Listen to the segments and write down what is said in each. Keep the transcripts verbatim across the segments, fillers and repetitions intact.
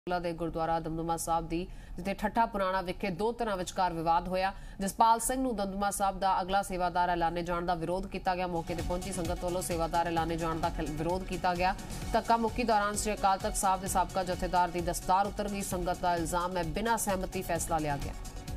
ਦੇ ਗੁਰਦੁਆਰਾ ਦਮਦਮਾ ਸਾਹਿਬ ਦੀ ਜਿੱਥੇ ਠੱਠਾ ਪੁਰਾਣਾ ਵਿਖੇ ਦੋ ਧਿਰਾਂ ਵਿਚਕਾਰ ਵਿਵਾਦ ਹੋਇਆ। ਜਸਪਾਲ ਸਿੰਘ ਨੂੰ ਦਮਦਮਾ ਸਾਹਿਬ ਦਾ ਅਗਲਾ ਸੇਵਾਦਾਰ ਐਲਾਨੇ ਜਾਣ ਦਾ ਵਿਰੋਧ ਕੀਤਾ ਗਿਆ। ਮੌਕੇ ਤੇ ਪਹੁੰਚੀ ਸੰਗਤ ਵੱਲੋਂ ਸੇਵਾਦਾਰ ਐਲਾਨੇ ਜਾਣ ਦਾ ਵਿਰੋਧ ਕੀਤਾ ਗਿਆ। ਧੱਕਾ ਮੁੱਕੀ ਦੌਰਾਨ ਸ੍ਰੀ ਅਕਾਲ ਤਖਤ ਸਾਹਿਬ ਦੇ ਸਾਬਕਾ ਜਥੇਦਾਰ ਦੀ ਦਸਤਾਰ ਉਤਰ ਗਈ। ਸੰਗਤ ਦਾ ਇਲਜ਼ਾਮ ਹੈ ਬਿਨਾਂ ਸਹਿਮਤੀ ਫੈਸਲਾ ਲਿਆ ਗਿਆ।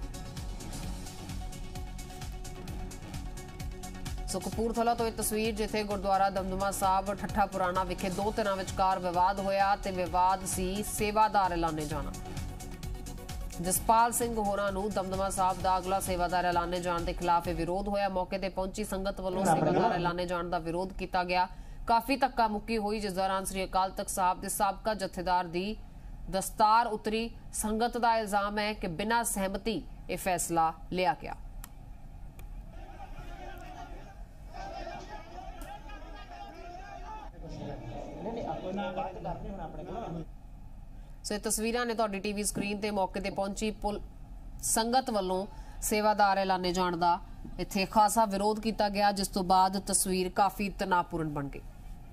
ਸੋ ਕਪੂਰਥਲਾ ਤੋਂ ਇਹ ਤਸਵੀਰ ਜਿੱਥੇ ਗੁਰਦੁਆਰਾ ਦਮਦਮਾ ਸਾਹਿਬ ਠੱਠਾ ਪੁਰਾਣਾ ਵਿਖੇ ਦੋ ਧਿਰਾਂ ਵਿਚਕਾਰ ਵਿਵਾਦ ਹੋਇਆ ਤੇ ਵਿਵਾਦ ਸੀ ਸੇਵਾਦਾਰ ਐਲਾਨੇ ਜਾਣਾ। ਜਸਪਾਲ ਸਿੰਘ ਹੋਰਾਂ ਨੂੰ ਦਮਦਮਾ ਸਾਹਿਬ ਦਾ ਅਗਲਾ ਸੇਵਾਦਾਰ ਐਲਾਨੇ ਜਾਣ ਦੇ ਖਿਲਾਫ ਇਹ ਵਿਰੋਧ ਹੋਇਆ। ਮੌਕੇ ਤੇ ਪਹੁੰਚੀ ਸੰਗਤ ਵੱਲੋਂ ਸੇਵਾਦਾਰ ਐਲਾਨੇ ਜਾਣ ਦਾ ਵਿਰੋਧ ਕੀਤਾ ਗਿਆ। ਕਾਫੀ ਧੱਕਾ ਮੁੱਕੀ ਹੋਈ ਜਿਸ ਦੌਰਾਨ ਸ੍ਰੀ ਅਕਾਲ ਤਖਤ ਸਾਹਿਬ ਦੇ ਸਾਬਕਾ ਜਥੇਦਾਰ ਦੀ ਦਸਤਾਰ ਉਤਰੀ। ਸੰਗਤ ਦਾ ਇਲਜ਼ਾਮ ਹੈ ਕਿ ਬਿਨਾਂ ਸਹਿਮਤੀ ਇਹ ਫੈਸਲਾ ਲਿਆ ਗਿਆ। ਸੋ ਇਹ ਤਸਵੀਰਾਂ ਨੇ ਤੁਹਾਡੀ ਟੀਵੀ ਸਕਰੀਨ ਤੇ ਮੌਕੇ ਤੇ ਪਹੁੰਚੀ ਸੰਗਤ ਵੱਲੋਂ ਸੇਵਾਦਾਰ ਐਲਾਨੇ ਜਾਣ ਦਾ ਇੱਥੇ ਖਾਸਾ ਵਿਰੋਧ ਕੀਤਾ ਗਿਆ, ਜਿਸ ਤੋਂ ਬਾਅਦ ਤਸਵੀਰ ਕਾਫੀ ਤਣਾਅਪੂਰਨ ਬਣ ਗਈ।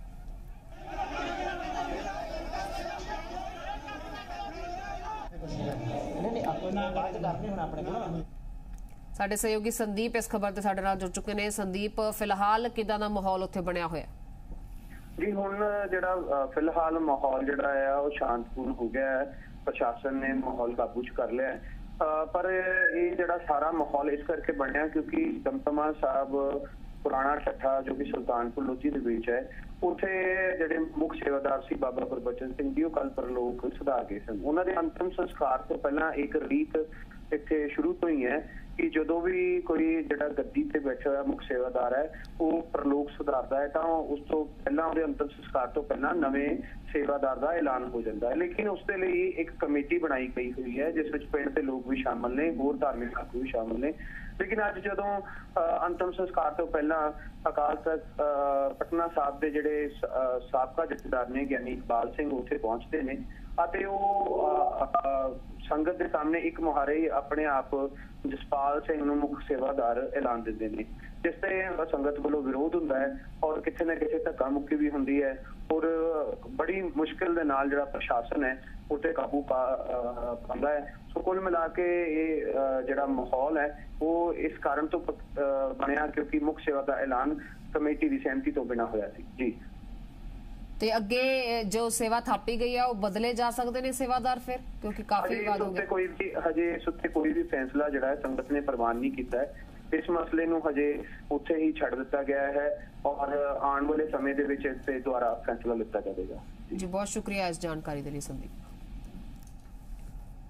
ਸਾਡੇ ਸਹਿਯੋਗੀ ਸੰਦੀਪ ਇਸ ਖਬਰ ਤੇ ਸਾਡੇ ਨਾਲ ਜੁੜ ਚੁੱਕੇ ਨੇ। ਸੰਦੀਪ, ਫਿਲਹਾਲ ਕਿਦਾਂ ਦਾ ਮਾਹੌਲ ਉੱਥੇ ਬਣਿਆ ਹੋਇਆ? जी हुण जिहड़ा फिलहाल माहौल जिहड़ा है वो शांतपूर्ण हो गया है। प्रशासन ने माहौल काबू च कर लिया है। पर ये जिहड़ा सारा माहौल इस करके बनया क्योंकि दमदमा साहब पुराना ठट्ठा जो कि सुल्तानपुर लोधी दे विच है, उत्थे जिहड़े मुख सेवादार सी बाबा गुरबचन सिंह जी कल परलोक सधा गए सन। उन्हां दे अंतिम संस्कार तो पहला एक रीत इत्थे शुरू तो ही है कि जो भी कोई जिहड़ा गद्दी ते बैठा हुआ मुख सेवादार है वो परलोक सुधारदा है तो उस तो पहला उहदे अंतिम संस्कार तो पहला नवें सेवादार का ऐलान हो जाता है। लेकिन उसके लिए एक कमेटी बनाई गई हुई है जिस विच पिंड के लोग भी शामिल ने, होर धार्मिक आगू भी शामिल ने। लेकिन अज जदों अंतिम संस्कार तो पहला अकाल तख्त पटना साहब के जिहड़े साबका जथेदार ने ज्ञानी इकबाल सिंह उत्थे पहुंचते ने ਅਤੇ ਉਹ संगत के सामने एक मुहारे अपने आप जसपाल सिंह नूं मुख सेवादार ऐलान दिंदे ने, जिसते संगत वालों विरोध हुंदा है और किथे ना किथे धक्का मुक्की भी हुंदी है और बड़ी मुश्किल दे नाल जिहड़ा प्रशासन है उत्ते काबू पा पांदा है। सो कुल मिला के ये जिहड़ा माहौल है वो इस कारण तो बनिया क्योंकि मुख सेवा का ऐलान कमेटी की सहमति तो बिना होया सी। जी ਤੇ ਅੱਗੇ ਜੋ ਸੇਵਾ ਥਾਪੀ ਗਈ ਹੈ ਉਹ ਬਦਲੇ ਜਾ ਸਕਦੇ ਨੇ ਸੇਵਾਦਾਰ ਫਿਰ, ਕਿਉਂਕਿ ਕਾਫੀ ਵਿਵਾਦ ਹੋ ਗਿਆ। ਕੋਈ ਵੀ ਹਜੇ ਇਸ ਉੱਤੇ ਕੋਈ ਵੀ ਫੈਸਲਾ ਜਿਹੜਾ ਹੈ ਸੰਗਤ ਨੇ ਪ੍ਰਵਾਨ ਨਹੀਂ ਕੀਤਾ ਹੈ। ਇਸ ਮਸਲੇ ਨੂੰ ਹਜੇ ਉੱਥੇ ਹੀ ਛੱਡ ਦਿੱਤਾ ਗਿਆ ਹੈ ਔਰ ਆਉਣ ਵਾਲੇ ਸਮੇਂ ਦੇ ਵਿੱਚ ਇਸ ਤੇ ਦੁਆਰਾ ਫੈਸਲਾ ਲਿੱਤਾ ਜਾਵੇਗਾ। ਜੀ ਬਹੁਤ ਸ਼ੁਕਰੀਆ ਇਸ ਜਾਣਕਾਰੀ ਦੇ ਲਈ ਸੰਦੀਪ।